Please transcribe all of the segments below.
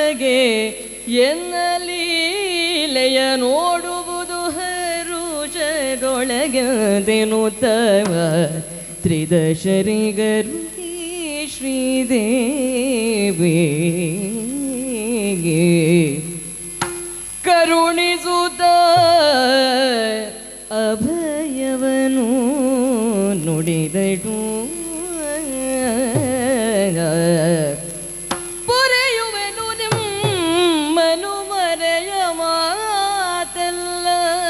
ಹರುಷದೊಳಗೆ ಎನ್ನ ಲೀಲೆಯ ನೋಡುವುದು ಹರುಷದೊಳಗೆನುತ್ತವ ತ್ರಿದಶರಿಗರು ಶ್ರೀದೇವಿಗೆ ಕರುಣಿಸುತ್ತ ಅಭಯವನು ನುಡಿದಳು ಪೊರೆಯುವೆನು ನಿಮ್ಮನು ಮರೆಯ ಮಾತಲ್ಲ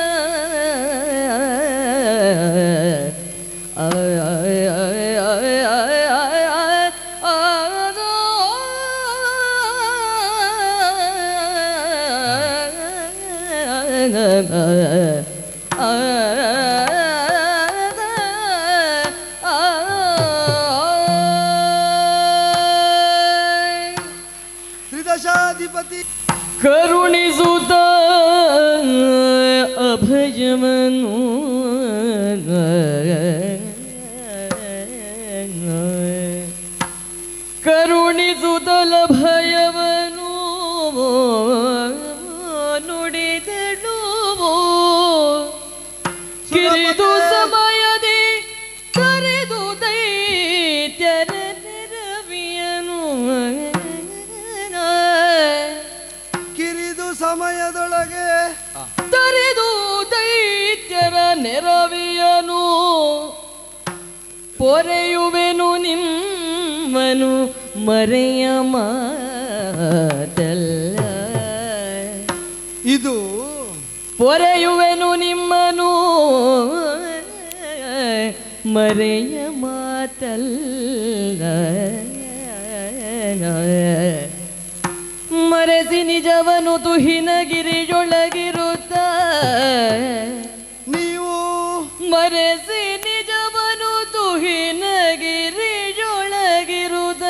ತ್ರಿದಶಾಧಿಪತಿ ಕರುಣಿಸುತ್ತ ಅಭಯಮನು ಕರುಣಿಸುತ್ತಲ ಭಯವನು ನುಡಿದಳು ಕಿರಿದು ಸಮಯದಿ ಕರೆದು ದೈತ್ಯರ ನೆರವಿಯನು ಕಿರಿದು ಸಮಯದೊಳಗೆ ತರೆದು ದೈತ್ಯರ ನೆರವಿಯನು ಪೊರೆಯುವೆನು ನಿಮ್ಮನು ಮರೆಯ ಮಾತಲ್ಲ ಇದು ಪೊರೆಯುವೆನು ನಿಮ್ಮನು ಮರೆಯ ಮಾತಲ್ಲ ಮರೆಸಿ ನಿಜವನು ತುಹಿನಗಿರಿಯೊಳಗಿರುತ್ತ ನೀವು ಮರೆಸಿ ನಿಜವನು ತುಹಿನಗಿರಿಯೊಳಗಿರುತ್ತ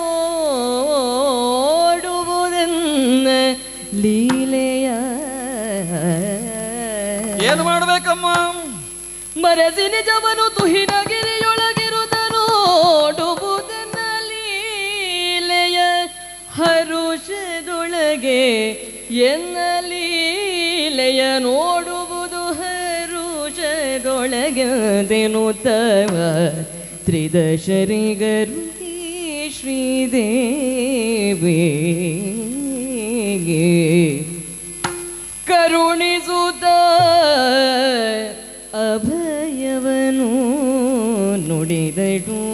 ನೋಡುವುದೆನ್ನ ಲೀಲೆಯ ಏನು ಮಾಡಬೇಕಮ್ಮ ಮರೆಸಿ ನಿಜವನು ತುಹಿನಗಿರಿಯೊಳಗಿರುತ್ತ ನೋಡುವುದೆನ್ನ ಲೀಲೆಯ ಹರುಷದೊಳಗೆ ಎನ್ನ ಲೀಲೆಯ ನೋಡುವುದು ಹರುಷದೊಳಗೆನುತ್ತವ ತ್ರಿದಶರಿಗರು ಶ್ರೀದೇವಿಗೆ ಕರುಣಿಸುತ್ತ ಅಭಯವನು ನುಡಿದಳು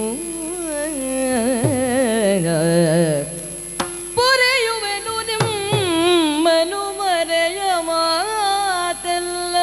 ಪೊರೆಯುವೆನು ನಿಮ್ಮನು ಮರೆಯ ಮಾತಲ್ಲ